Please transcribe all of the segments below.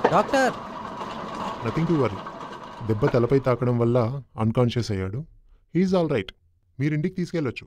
Doctor. Nothing to worry. దెబ్బ తలపై తాకడం వల్ల అన్కాన్షియస్ అయ్యాడు. He is all right. మీరు ఇంటికి తీసుకెళ్ళొచ్చు.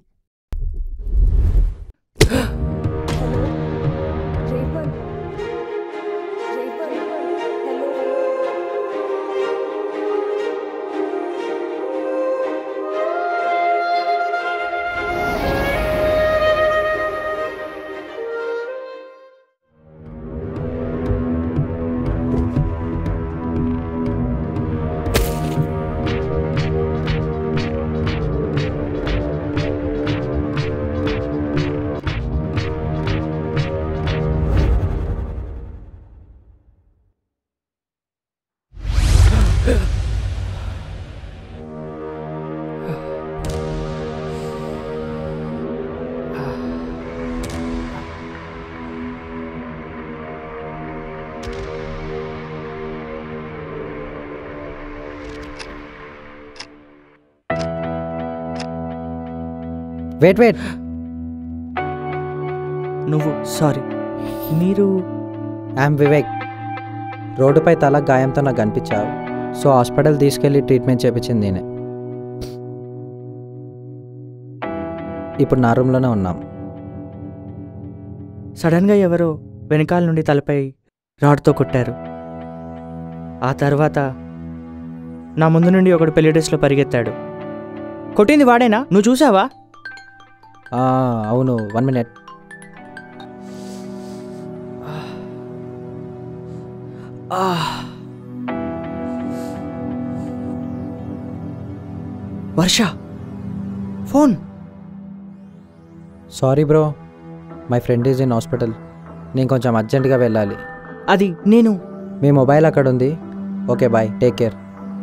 Wait wait. నువ్వు సారీ, మీరు? ఐఎమ్ వివేక్. రోడ్డుపై తల గాయంతో నాకు కనిపించావు. సో హాస్పిటల్ తీసుకెళ్ళి ట్రీట్మెంట్ చేయించింది నేనే. ఇప్పుడు నా రూమ్లోనే ఉన్నాం. సడన్గా ఎవరో వెనకాల నుండి తలపై రాడ్తో కొట్టారు. ఆ తర్వాత నా ముందు నుండి ఒకడు పెళ్లి డ్రెస్లో పరిగెత్తాడు. కొట్టింది వాడేనా? నువ్వు చూసావా? అవును. 1 minute. Varsha phone. Sorry bro, my friend is in hospital. నేను కొంచెం అర్జెంటుగా వెళ్ళాలి. అది నేను. మీ మొబైల్ అక్కడ ఉంది. Okay bye, take care.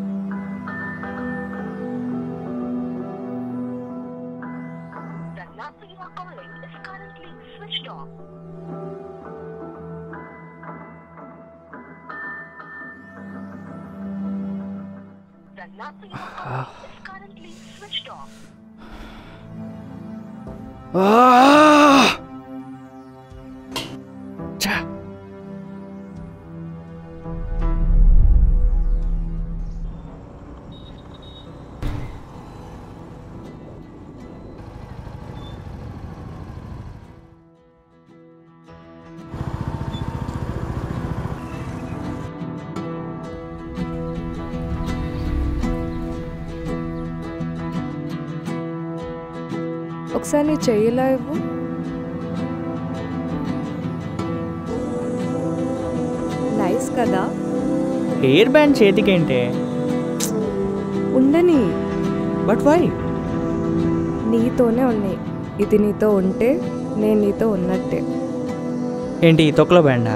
ఒకసారి నీ చెయ్యిలా ఇవ్వు. నైస్ కదా. హెయిర్ బ్యాండ్ చేతికేంటే? ఉండని. But why? నీతోనే ఉన్నాయి. ఇది నీతో ఉంటే నేను నీతో ఉన్నట్టే. ఏంటి తొక్కలో బ్యాండా?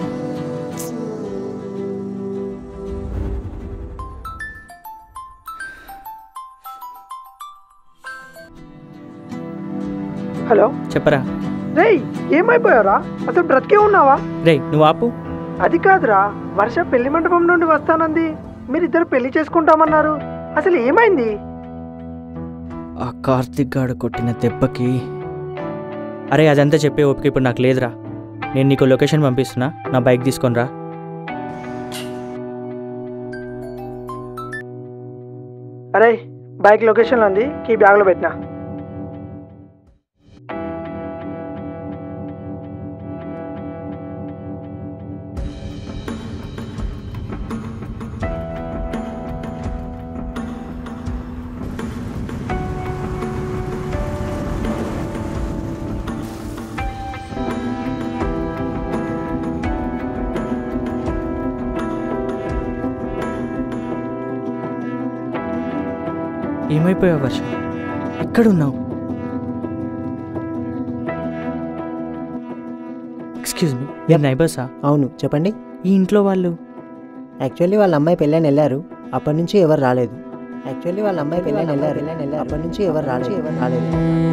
హలో, చెప్పరా. రేయ్ ఏమైపోయారా? అసలు బ్రతికే ఉన్నావా? రేయ్ నువ్వు ఆపు. అది కాదురా, వర్ష పెళ్లి మండపం నుండి వస్తానంది. మీరిద్దరు పెళ్లి చేసుకుంటామన్నారు. అసలు ఏమైంది? ఆ కార్తిక్ గాడు కొట్టిన దెబ్బకి. అరే అదంతా చెప్పే ఓపిక ఇప్పుడు నాకు లేదురా. నేను నీకు లొకేషన్ పంపిస్తున్నా, నా బైక్ తీసుకొని రా. అరే బైక్ లొకేషన్లో ఉంది, కీ బ్యాగ్లో పెట్టినా. ఏమైపోయావు వర్ష? ఎక్కడున్నావు? ఎక్స్క్యూజ్ మీ, మీరు నైబర్సా? అవును, చెప్పండి. ఈ ఇంట్లో వాళ్ళు? యాక్చువల్లీ వాళ్ళ అమ్మాయి పెళ్ళని వెళ్ళారు, అప్పటి నుంచి ఎవరు రాలేదు. అప్పటి నుంచి ఎవరు రాలేదు.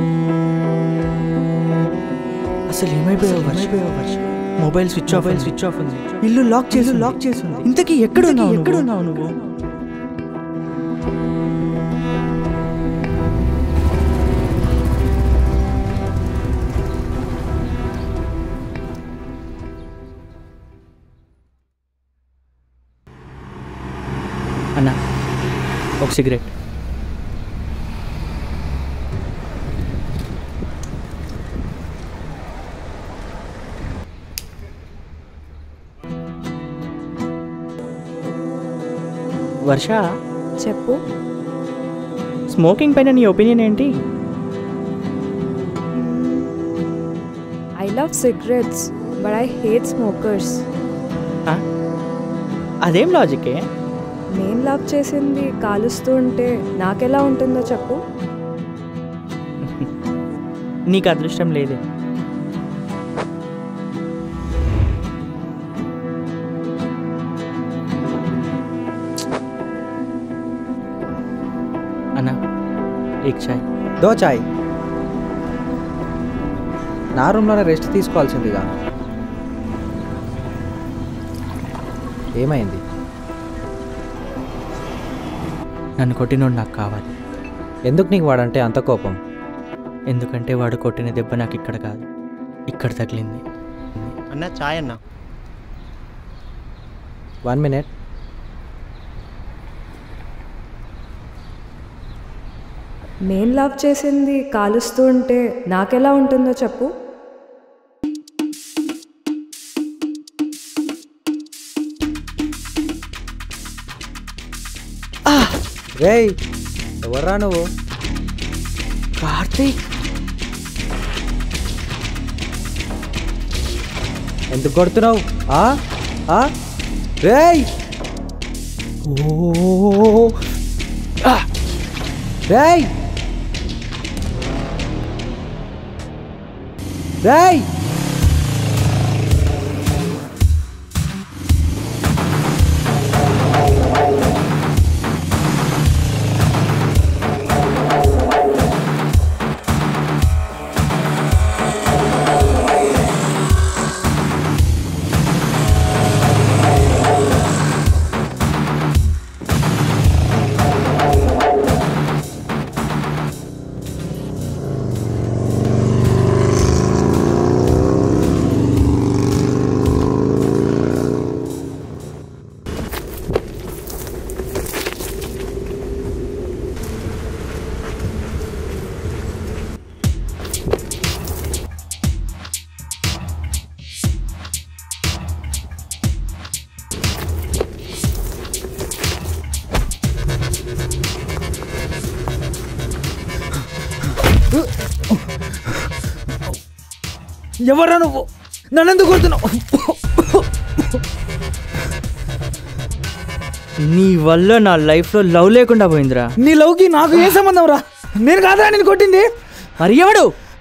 అసలు ఏమైపోయావు వర్ష? మొబైల్ స్విచ్ ఆఫ్ ఉంది. ఇల్లు లాక్ చేసి ఉంది. ఇంతకీ ఎక్కడున్నావు నువ్వు? సిగరెట్. వర్ష, చెప్పు. స్మోకింగ్ పైన నీ ఒపీనియన్ ఏంటి? I love cigarettes but I hate smokers. అదేం లాజికే? నేను లవ్ చేసింది కాలుస్తూ ఉంటే నాకెలా ఉంటుందో చెప్పు. నీకు అదృష్టం లేదే. అన్నా, ఏక్ చాయ్. దో చాయ్. నా రూమ్లోనే రెస్ట్ తీసుకోవాల్సిందిగా. ఏమైంది? నన్ను కొట్టినోడు నాకు కావాలి. ఎందుకు నీకు వాడంటే అంత కోపం? ఎందుకంటే వాడు కొట్టిన దెబ్బ నాకు ఇక్కడ కాదు, ఇక్కడ తగిలింది. అన్న చాయ్ అన్న. 1 minute. నేను లవ్ చేసింది కాలుస్తూ ఉంటే నాకెలా ఉంటుందో చెప్పు. రేయ్, ఎవర్రా నువ్వు? కార్తీక్, ఎందుకు కొడుతున్నావు? రేయ్, రేయ్, రేయ్. ఎవరా నువ్వు? నన్నెందుకు కొడుతున్నావు? నీ వల్ల నా లైఫ్లో లవ్ లేకుండా పోయిందిరా. నీ లవ్కి నాకు ఏం సంబంధం రా? నేను కాదురా నేను కొట్టింది. మరి ఎవడు?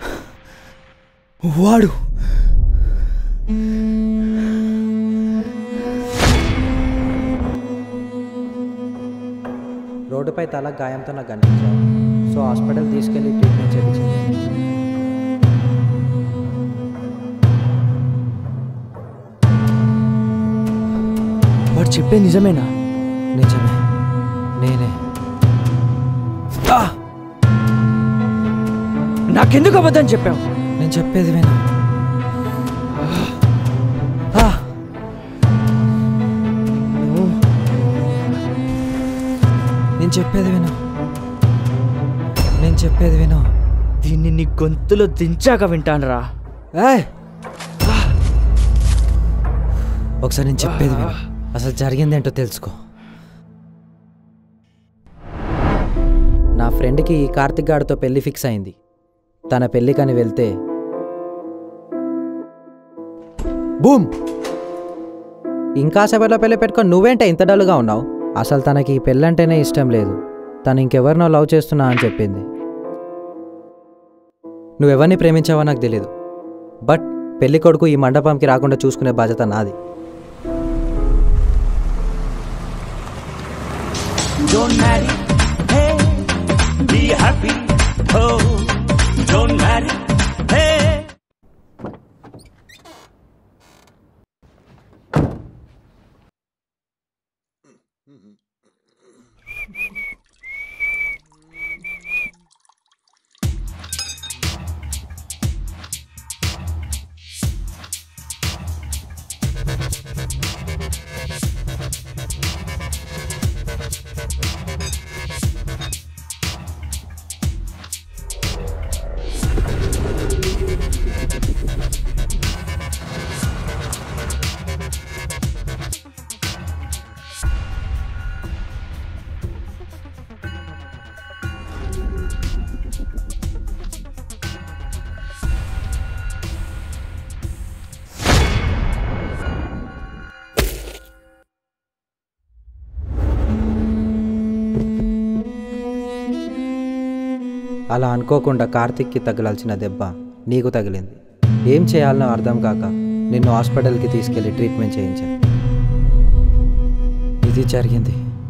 వాడు రోడ్డుపై తల గాయంతో నాకు కనిపించాడు. సో హాస్పిటల్ తీసుకెళ్ళి ట్రీట్మెంట్ చేయించింది. వాడు చెప్పే నిజమేనా? నిజమే, నేనే. నాకెందుకు అబద్ధం చెప్పావు? నేను చెప్పేది విను. నేను చెప్పేది విను. నేను చెప్పేది విను. దీన్ని నీ గొంతులో దించాక వింటానురా. ఒకసారి నేను చెప్పేది విను. అసలు జరిగిందేంటో తెలుసుకో. నా ఫ్రెండ్కి ఈ కార్తిక్ గాడితో పెళ్లి ఫిక్స్ అయింది. తన పెళ్ళికని వెళ్తే బూమ్, ఇంకా సేపట్లో పెళ్ళి పెట్టుకొని నువ్వేంటే ఇంత డల్గా ఉన్నావు? అసలు తనకి ఈ పెళ్ళంటేనే ఇష్టం లేదు. తను ఇంకెవరినో లవ్ చేస్తున్నా అని చెప్పింది. నువ్వెవరిని ప్రేమించావో నాకు తెలీదు, బట్ పెళ్లి కొడుకు ఈ మండపంకి రాకుండా చూసుకునే బాధ్యత నాది. Don't marry, hey, be happy, oh, don't marry, hey. అలా అనుకోకుండా కార్తిక్కి తగలాల్సిన దెబ్బ నీకు తగిలింది. ఏం చేయాలనో అర్థం కాక నిన్ను హాస్పిటల్కి తీసుకెళ్ళి ట్రీట్మెంట్ చేయించాను. ఇది జరిగింది.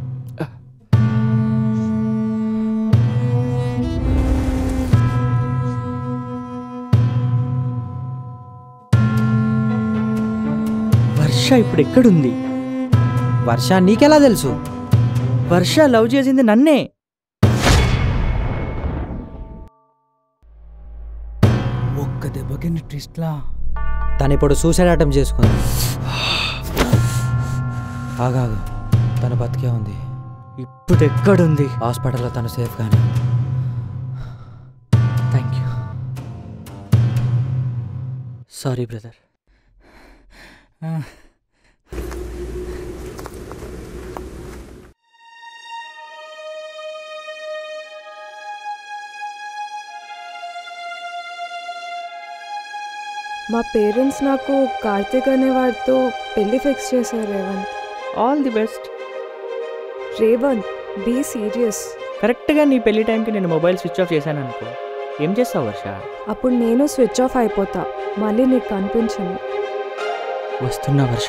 వర్ష ఇప్పుడు ఎక్కడుంది? వర్ష నీకెలా తెలుసు? వర్ష లవ్ చేసింది నన్నే. ఒక్క దెబ్బకి ట్విస్ట్లా. తను ఇప్పుడు సూసైడ్ అటెంప్ట్ చేసుకుంది. ఆగాగు, తను బతికే ఉంది. ఇప్పుడు ఎక్కడుంది? హాస్పిటల్లో తను సేఫ్గానే. Thank you. Sorry brother. మా పేరెంట్స్ నాకు కార్తిక్ అనేవాడితో పెళ్ళి ఫిక్స్ చేశారు. Revanth, all the best. Revanth, be serious. కరెక్ట్గా నీ పెళ్లి టైంకి నేను మొబైల్ స్విచ్ ఆఫ్ చేశాను అనుకో, ఏం చేస్తావు వర్ష? అప్పుడు నేను స్విచ్ ఆఫ్ అయిపోతా, మళ్ళీ నీకు కనిపించను. వస్తున్నా వర్ష.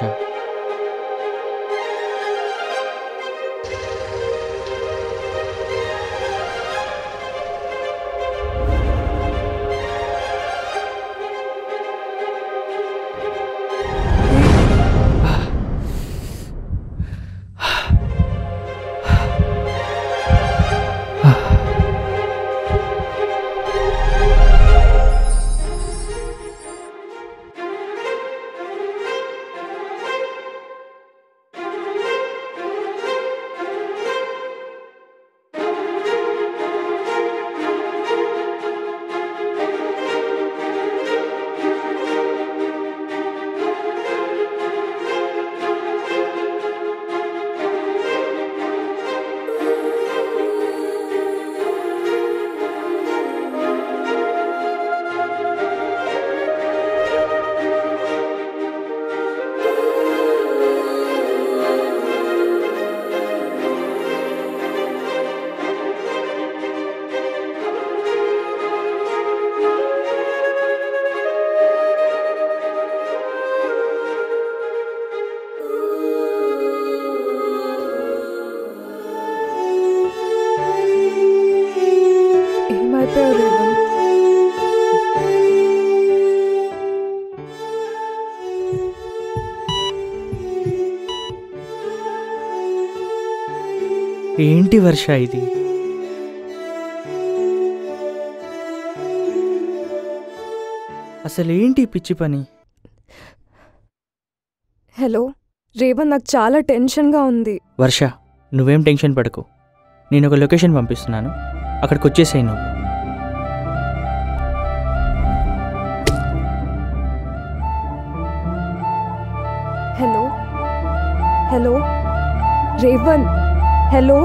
ఏంటి వర్ష ఇది? అసలు ఏంటి పిచ్చి పని? హలో రేవంత్, నాకు చాలా టెన్షన్గా ఉంది. వర్ష, నువ్వేం టెన్షన్ పడకు. నేను ఒక లొకేషన్ పంపిస్తున్నాను, అక్కడికి వచ్చేసేయి నువ్వు. Hello hello Revanth, hello.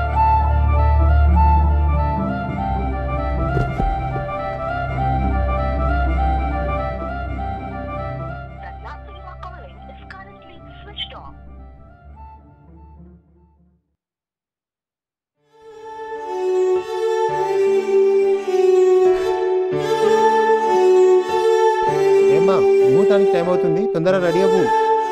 ఏమ్మా, ముహూర్తానికి టైం అవుతుంది, తొందరగా రెడీ అవ్వు.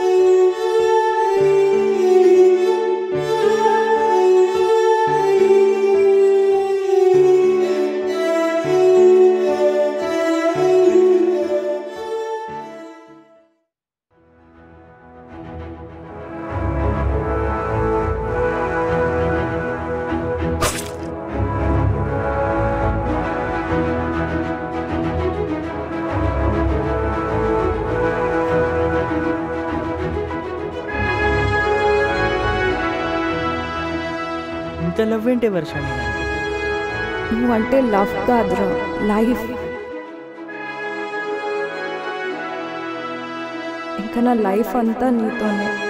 ఇంత లవ్ ఏంటి వర్ష? నువ్వంటే లవ్ కాదురా, లైఫ్. ఇంకా నా లైఫ్ అంతా నీతోనే.